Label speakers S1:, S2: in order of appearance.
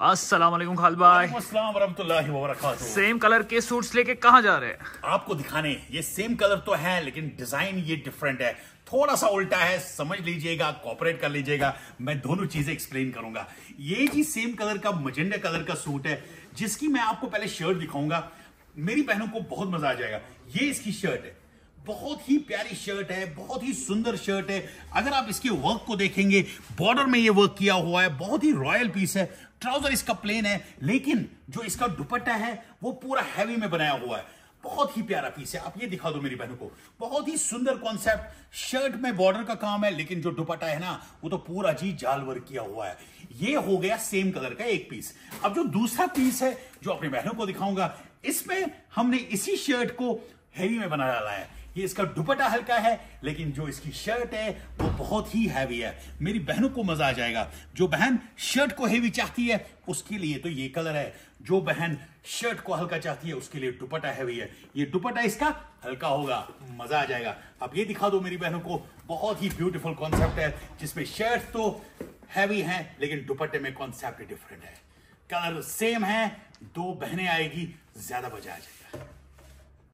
S1: अस्सलाम वालेकुम खाल भाई।
S2: अस्सलाम वरहमतुल्लाहि वबरकातुहू।
S1: सेम कलर के सूट्स लेके कहाँ जा रहे हैं?
S2: आपको दिखाने ये सेम कलर तो है लेकिन डिजाइन ये डिफरेंट है, थोड़ा सा उल्टा है, समझ लीजिएगा, कॉपरेट कर लीजिएगा। मैं दोनों चीजें एक्सप्लेन करूंगा। ये जी सेम कलर का मजेंडा कलर का सूट है जिसकी मैं आपको पहले शर्ट दिखाऊंगा, मेरी बहनों को बहुत मजा आ जाएगा। ये इसकी शर्ट है, बहुत ही प्यारी शर्ट है, बहुत ही सुंदर शर्ट है। अगर आप इसके वर्क को देखेंगे, बॉर्डर में ये वर्क किया हुआ है, बहुत ही रॉयल पीस है। ट्राउजर इसका प्लेन है लेकिन जो इसका दुपट्टा है वो पूरा हैवी में बनाया हुआ है, बहुत ही प्यारा पीस है। आप ये दिखा दो मेरी बहनों को, बहुत ही सुंदर कॉन्सेप्ट। शर्ट में बॉर्डर का काम है लेकिन जो दुपट्टा है ना वो तो पूरा जी जाल वर्क किया हुआ है। ये हो गया सेम कलर का एक पीस। अब जो दूसरा पीस है जो अपनी बहनों को दिखाऊंगा, इसमें हमने इसी शर्ट को हैवी में बना डाला है। ये इसका दुपट्टा हल्का है लेकिन जो इसकी शर्ट है वो बहुत ही हैवी है। मेरी बहनों को मजा आ जाएगा। जो बहन शर्ट को हैवी चाहती है उसके लिए तो ये कलर है, जो बहन शर्ट को हल्का चाहती है उसके लिए दुपट्टा हैवी है। ये दुपट्टा इसका हल्का होगा, मजा आ जाएगा। अब ये दिखा दो मेरी बहनों को, बहुत ही ब्यूटीफुल कॉन्सेप्ट है जिसमें शर्ट तो हैवी है लेकिन दुपट्टे में कॉन्सेप्ट डिफरेंट है। कलर सेम है, दो बहनें आएगी, ज्यादा मजा आ जाएगा।